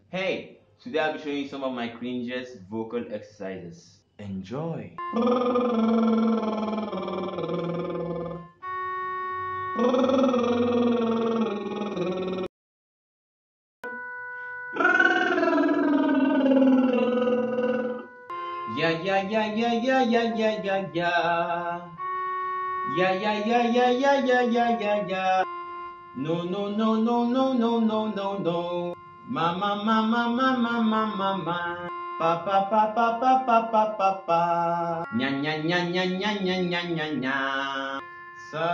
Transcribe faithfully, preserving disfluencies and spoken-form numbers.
Hey, today I'll be showing you some of my cringiest vocal exercises. Enjoy. Yeah, yeah, yeah, yeah, yeah, yeah, yeah, yeah, yeah. Yeah, yeah, yeah, yeah, yeah, yeah, yeah, yeah, yeah. No, no, no, no, no, no, no, no, no. Mama, mama, mama, mama, mama. Pa, pa, pa, pa, pa, pa, pa, pa, pa. Nya, nya, nya, nya, nya, nya, nya, nya, nya. Sa.